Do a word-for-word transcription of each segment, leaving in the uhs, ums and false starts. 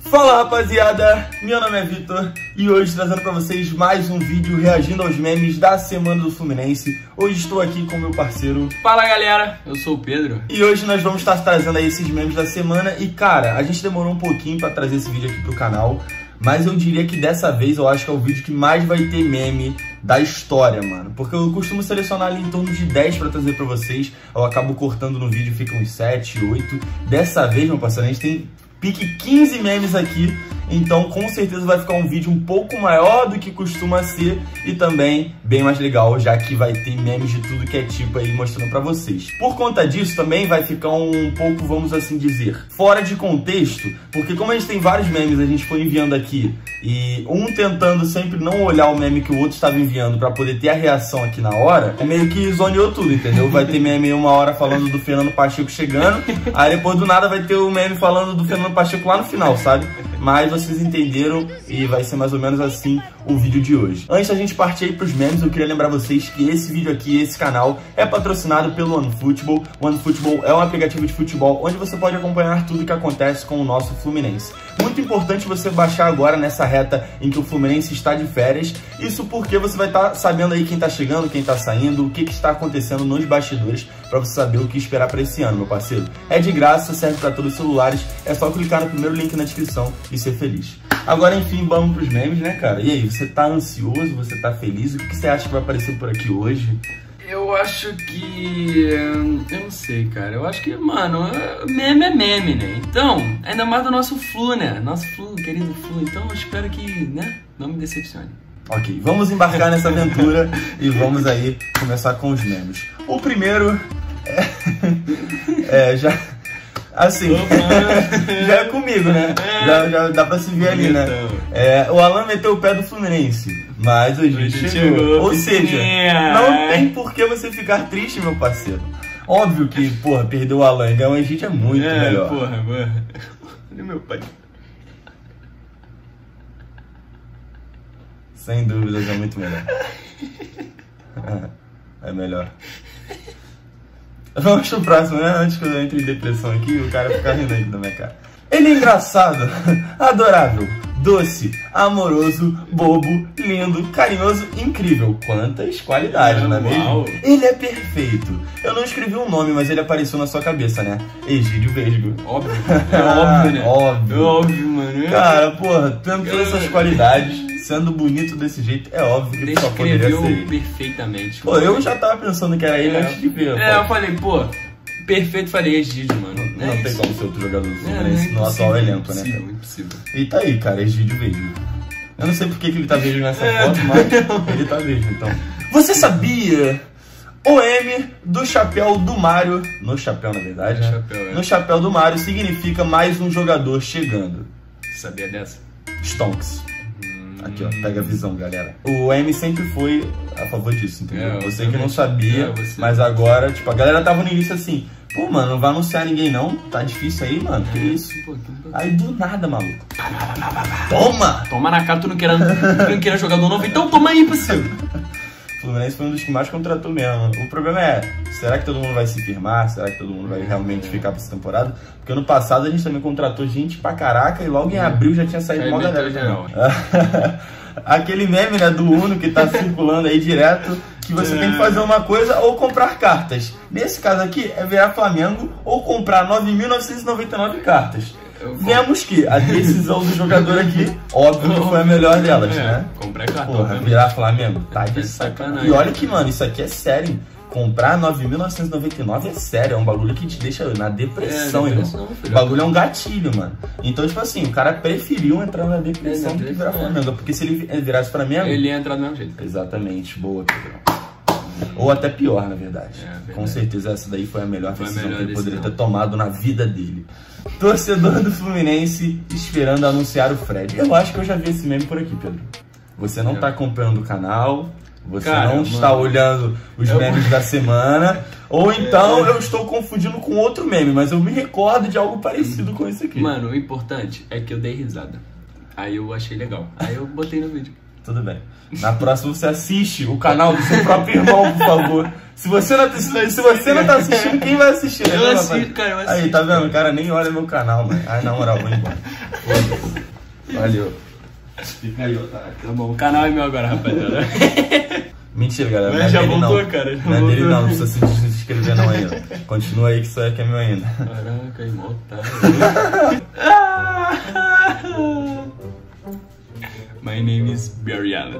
Fala rapaziada, meu nome é Vitor e hoje trazendo pra vocês mais um vídeo reagindo aos memes da semana do Fluminense. Hoje estou aqui com meu parceiro. Fala galera, eu sou o Pedro. E hoje nós vamos estar trazendo aí esses memes da semana. E cara, a gente demorou um pouquinho pra trazer esse vídeo aqui pro canal, mas eu diria que dessa vez eu acho que é o vídeo que mais vai ter meme da história, mano. Porque eu costumo selecionar ali em torno de dez pra trazer pra vocês. Eu acabo cortando no vídeo, fica uns sete, oito. Dessa vez, meu parceiro, a gente tem pique quinze memes aqui, então com certeza vai ficar um vídeo um pouco maior do que costuma ser e também bem mais legal, já que vai ter memes de tudo que é tipo aí mostrando pra vocês. Por conta disso também vai ficar um pouco, vamos assim dizer, fora de contexto, porque como a gente tem vários memes, a gente foi enviando aqui e um tentando sempre não olhar o meme que o outro estava enviando pra poder ter a reação aqui na hora, é meio que zoneou tudo, entendeu? Vai ter meme uma hora falando do Fernando Pacheco chegando, aí depois do nada vai ter o meme falando do Fernando Pacheco lá no final, sabe? Mas vocês entenderam e vai ser mais ou menos assim o vídeo de hoje. Antes da gente partir aí pros memes, eu queria lembrar vocês que esse vídeo aqui, esse canal, é patrocinado pelo OneFootball. O OneFootball é um aplicativo de futebol onde você pode acompanhar tudo que acontece com o nosso Fluminense. Muito importante você baixar agora nessa reta em que o Fluminense está de férias. Isso porque você vai estar sabendo aí quem tá chegando, quem tá saindo, o que, que está acontecendo nos bastidores, para você saber o que esperar para esse ano, meu parceiro. É de graça, serve para todos os celulares, é só clicar no primeiro link na descrição e ser feliz. Agora, enfim, vamos pros memes, né, cara? E aí, você tá ansioso? Você tá feliz? O que você acha que vai aparecer por aqui hoje? Eu acho que... eu não sei, cara. Eu acho que, mano, meme é meme, né? Então, ainda mais do nosso Flu, né? Nosso Flu, querido Flu. Então, eu espero que, né, não me decepcione. Ok, vamos embarcar nessa aventura e vamos aí começar com os memes. O primeiro é... é já... Assim, já é comigo, né? Já, já dá pra se ver ali, né? É, o Alan meteu o pé do Fluminense, mas hoje Hoje chegou. chegou. Ou seja, não tem por que você ficar triste, meu parceiro. Óbvio que, porra, perder o Alan e ganhar a gente é muito é, melhor. Porra, porra. Olha meu pai. Sem dúvidas, é muito melhor. É melhor. Vamos pro próximo, né? Antes que eu entre em depressão aqui, o cara fica rindo aí da minha cara. Ele é engraçado, adorável, doce, amoroso, bobo, lindo, carinhoso, incrível. Quantas qualidades, não é mesmo? Ele é perfeito. Eu não escrevi um nome, mas ele apareceu na sua cabeça, né? Egídio Vesgo. Óbvio. É óbvio, né? Óbvio. É óbvio, mano. Cara, porra, tendo todas essas qualidades, sendo bonito desse jeito, é óbvio que só poderia ser ele. Perfeitamente. Pô, eu já tava pensando que era ele é, antes de ver. É, pô. Eu falei, pô, perfeito, falei Egídio, mano. Não, é não tem isso. como ser outro jogador do Fluminense é, é no atual elenco, né? Impossível, impossível. E tá aí, cara, Egídio Vesgo. Eu não sei por que que ele tá Vesgo nessa é, foto, mas ele tá Vesgo, então. Você sabia? O M do chapéu do Mário, no chapéu na verdade, né? Chapéu, é. No chapéu do Mário significa mais um jogador chegando. Sabia dessa? Stonks. Aqui, ó, pega a visão, galera. O M sempre foi a favor disso, entendeu? É, você que não sabia, é, você... mas agora, tipo, a galera tava no início assim, pô, mano, não vai anunciar ninguém não, tá difícil aí, mano, que isso? Aí do nada, maluco. Toma! Toma na cara, tu não queira, tu não queira jogador novo, então toma aí, parceiro. O Fluminense foi um dos que mais contratou mesmo. O problema é, será que todo mundo vai se firmar? Será que todo mundo vai realmente ficar pra essa temporada? Porque ano passado a gente também contratou gente pra caraca e logo em abril já tinha saído uma galera. Aquele meme, né, do Uno que tá circulando aí direto, que você é. tem que fazer uma coisa ou comprar cartas. Nesse caso aqui é virar Flamengo ou comprar nove mil novecentos e noventa e nove cartas. Vemos que a decisão do jogador aqui, óbvio que foi a melhor delas, é, né? Comprar cartão. Porra, virar Flamengo, tá de sacanagem. E olha que, mano, isso aqui é sério, hein? Comprar nove mil novecentos e noventa e nove é sério, é um bagulho que te deixa na depressão, é, depressão irmão. O bagulho é um gatilho, mano. Então, tipo assim, o cara preferiu entrar na depressão é, do que virar Flamengo. Porque se ele virasse Flamengo... Ele ia entrar do mesmo jeito. Exatamente, boa, Pedro. Ou até pior, na verdade. É, verdade. Com certeza essa daí foi a melhor foi decisão a melhor que ele decisão. poderia ter tomado na vida dele. Torcedor do Fluminense esperando anunciar o Fred. Eu acho que eu já vi esse meme por aqui, Pedro. Você não é. tá acompanhando o canal, você Cara, não mano, está olhando os eu... memes da semana, ou então é. eu estou confundindo com outro meme, mas eu me recordo de algo parecido com isso aqui. Mano, o importante é que eu dei risada. Aí eu achei legal. Aí eu botei no vídeo. Tudo bem. Na próxima você assiste o canal do seu próprio irmão, por favor. Se você não tá, se você não tá assistindo, quem vai assistir? Eu assisto, cara, eu assisto. Aí, tá vendo? O cara nem olha meu canal, mano. Ai, na moral, vou embora. Valeu. Fica aí, otário. Tá bom, o canal é meu agora, rapaziada. Mentira, galera. Mas não é já dele, voltou, não. cara. Já não é dele, voltou. não. Não precisa se inscrever, não, ainda. Continua aí que isso aí que é meu ainda. Caraca, aí, mó otário. My name is Barry Allen.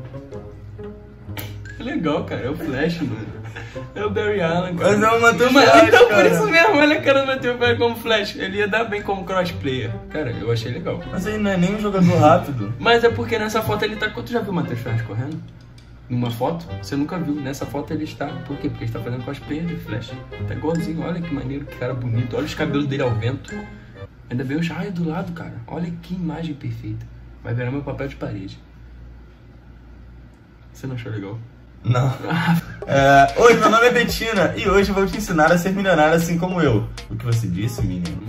É legal, cara. É o Flash, mano. É o Barry Allen, cara. Mas é o Matheus Mas- Flash, Então, cara. por isso mesmo, olha a cara do Matheus Flash como Flash. Ele ia dar bem como crossplayer. Cara, eu achei legal. Mas ele não é nem um jogador rápido. Mas é porque nessa foto ele tá... Tu já viu o Matheus Flash correndo? Numa foto? Você nunca viu. Nessa foto ele está... Por quê? Porque ele está fazendo cosplayer de Flash. Tá igualzinho. Olha que maneiro, que cara bonito. Olha os cabelos dele ao vento. Ainda bem os raios do lado, cara. Olha que imagem perfeita. Vai virar meu papel de parede. Você não achou legal? Não. É, oi, meu nome é Betina e hoje eu vou te ensinar a ser milionário assim como eu. O que você disse, menino?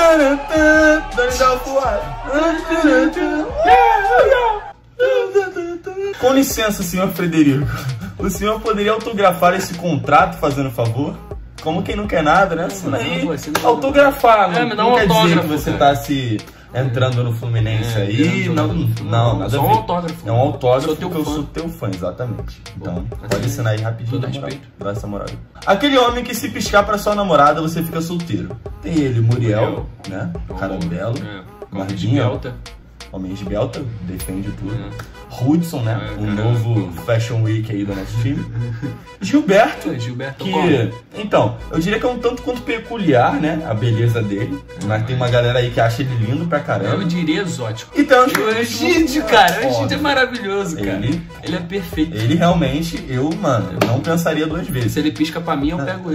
Com licença, senhor Frederico. O senhor poderia autografar esse contrato, fazendo favor? Como quem não quer nada, né? Isso aí, Não, você não- autografar, É, não, me dá não um quer dizer autógrafo, que você cara. tá se entrando no Fluminense É, aí. entrando Não, no Fluminense. não, nada Só a um ver. autógrafo. É um autógrafo Sou teu porque eu fã. sou teu fã, exatamente. Então, Bom, pode assim, ensinar aí rapidinho, todo na moral. respeito. Dá essa moral aí. Aquele homem que se piscar pra sua namorada, você fica solteiro. Tem ele, Muriel, né? Cara belo. É. Barbinha. Belta. Homem esbelta, defende tudo. É. Hudson, né? É, o cara. novo Fashion Week aí do nosso time. Gilberto. É, Gilberto Que, como? então, eu diria que é um tanto quanto peculiar, né? A beleza dele. Mas tem uma galera aí que acha ele lindo pra Eu caramba. diria exótico. E tem uns O Egídio, cara, o Egídio é Foda. maravilhoso, cara. Ele- Ele é perfeito. Ele realmente, eu, mano, eu não pensaria duas vezes. Se ele pisca pra mim, eu pego ele.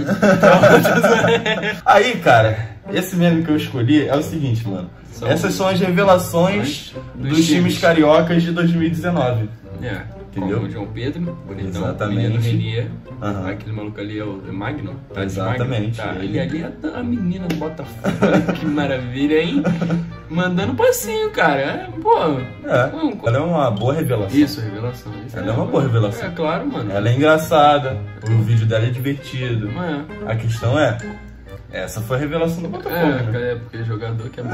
Aí, cara, esse meme que eu escolhi é o seguinte, mano. São- Essas são as revelações Dos dos times times. cariocas de dois mil e dezenove. É, Entendeu? como o João Pedro, bonitão, Exatamente. menino Renier. Aham. Aquele maluco ali é o é Magno. Tá de Exatamente. Magno. Tá, Ele- ele ali é a menina do Botafogo. Que maravilha, hein? Mandando passinho, cara. É, pô. É, um- ela é uma boa revelação. Isso, revelação. Isso Ela é uma boa revelação. É, claro, mano. Ela é engraçada, o vídeo dela é divertido. É. A questão é, essa foi a revelação do Botafogo, É, né? é, porque jogador que é bom.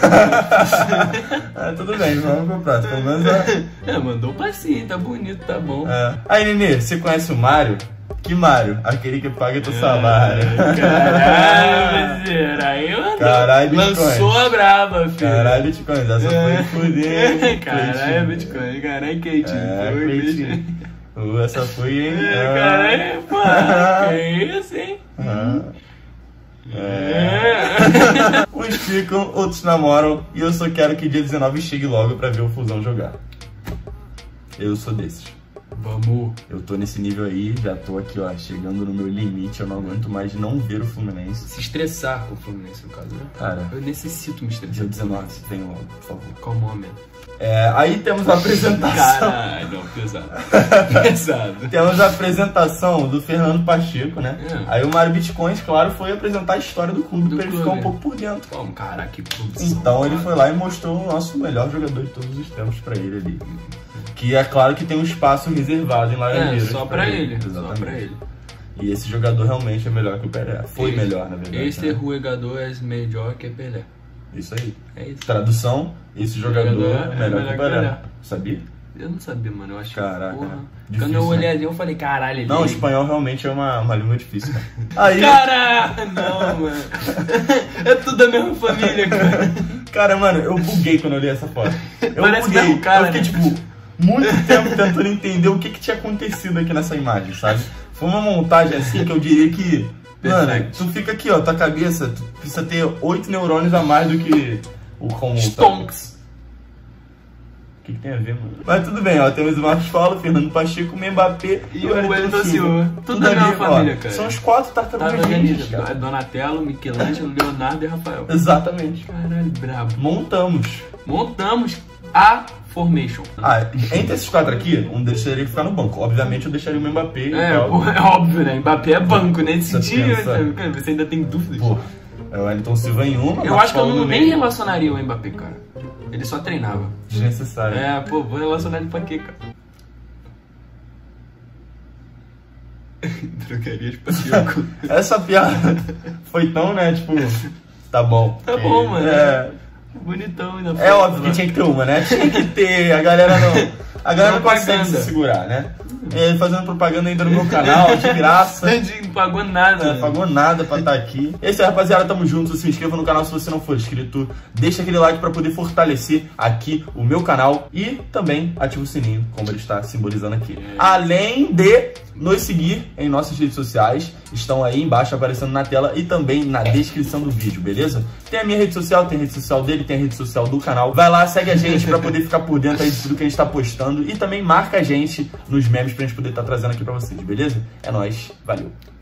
Ah, tudo bem, vamos pro próximo. Pelo menos é. É, mandou um passinho, tá bonito, tá bom. É. Aí, Nenê, você conhece o Mário? Que Mário? Aquele que paga teu salário. Caralho, parceiro, aí mandou. Caralho, lançou Bitcoin. a braba, filho. Caralho, Bitcoin, essa foi fuder. Caralho, Bitcoin, caralho, Kate. É, Foi, Cleitinho. bicho. Uh, essa foi, hein? É, Ah. caralho, pô, que isso, hein? Ah. É. Uns ficam, outros namoram, e eu só quero que dia dezenove chegue logo pra ver o Fusão jogar. Eu sou desses. Vamos. Eu tô nesse nível aí, já tô aqui, ó, chegando no meu limite, eu não aguento mais não ver o Fluminense. Se estressar com o Fluminense, no caso, né? Cara, Eu necessito me estressar. dia dezenove, vem logo, por favor. Qual momento? É, aí temos a apresentação. Caralho, não, pesado. Pesado. Temos a apresentação do Fernando Pacheco, né? É. Aí o Mário Bitcoins, claro, foi apresentar a história do clube Do pra ele clube. ficar um pouco por dentro. Como, caraca, que produção. Então ele cara. foi lá e mostrou o nosso melhor jogador de todos os tempos pra ele ali. Que é claro que tem um espaço reservado em É, Laranjeiras. só pra ele. Só Exatamente. pra ele. E esse jogador realmente é melhor que o Pelé. Foi Esse- melhor, na verdade. Esse né? jogador é melhor que Pelé. Isso aí. É isso. Tradução, esse jogador Jogador é melhor, que o Pelé. Sabia? Eu não sabia, mano. Eu acho Caraca, que, porra. né? Quando Difícil, eu olhei né? ali, eu falei, caralho, ele... Não, o espanhol realmente é uma, uma língua difícil. Cara. Aí, Caralho, não, mano. É tudo da mesma família, cara. cara, mano, eu buguei quando eu li essa foto. Eu Parece buguei. mesmo cara, eu fiquei, né? tipo, muito tempo tentando entender o que, que tinha acontecido aqui nessa imagem, sabe? Foi uma montagem assim que eu diria que... Mano, Perfect. tu fica aqui, ó, tua cabeça, tu precisa ter oito neurônios a mais do que o comum. sabe? Stonks. O que, que tem a ver, mano? Mas tudo bem, ó. Temos o Marcos Paulo, Fernando Pacheco, o Mbappé E o Wellington Silva. Tudo da mesma ali, ó, família, cara. São os quatro Tá tartarugas na ninjas, organiza. cara. Donatello, Michelangelo, Leonardo e Rafael. Exatamente. Caralho, brabo. Montamos. Montamos a Formation. Ah, entre esses quatro aqui, um deles teria que ficar no banco. Obviamente eu deixaria o Mbappé e É, tal. pô, é óbvio, né? Mbappé é banco, né? Você Sentido, pensa- né? Cara, você ainda tem dúvidas. Pô, é o Wellington Silva em uma, Eu Marcos acho que eu Paulo não, no nem meio. relacionaria o Mbappé, cara. Ele só treinava. Desnecessário. É, pô, vou relacionar ele pra quê, cara? Drogarias Pacheco. Essa piada foi tão, né, tipo, tá bom. Tá que- bom, mano. É, Bonitão ainda. É óbvio que tinha que ter uma, né? Tinha que ter, a galera não... A galera não consegue se segurar, né? Ele fazendo propaganda ainda no meu canal, de graça. Não pagou nada. Não pagou nada pra estar aqui. Esse aí, rapaziada, tamo junto. Se inscreva no canal se você não for inscrito. Deixa aquele like pra poder fortalecer aqui o meu canal. E também ativa o sininho, como ele está simbolizando aqui. É. Além de nos seguir em nossas redes sociais. Estão aí embaixo aparecendo na tela e também na descrição do vídeo, beleza? Tem a minha rede social, tem a rede social dele, tem a rede social do canal. Vai lá, segue a gente pra poder ficar por dentro aí de tudo que a gente tá postando. E também marca a gente nos memes pra gente poder estar trazendo aqui pra vocês, beleza? É nóis, valeu!